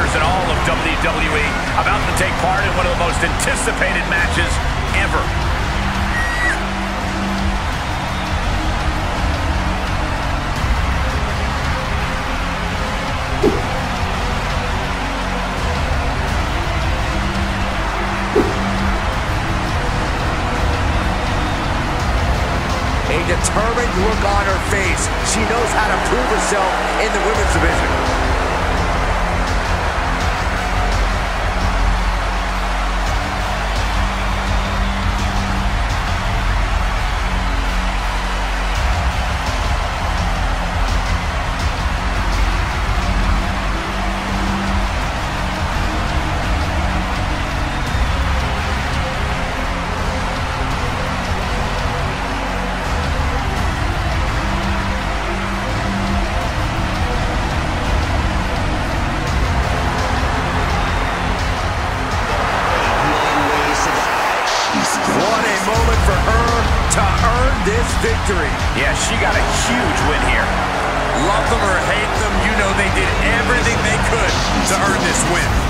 stars in all of WWE, about to take part in one of the most anticipated matches ever. A determined look on her face. She knows how to prove herself in the women's division. This victory. Yeah, she got a huge win here. Love them or hate them, you know they did everything they could to earn this win.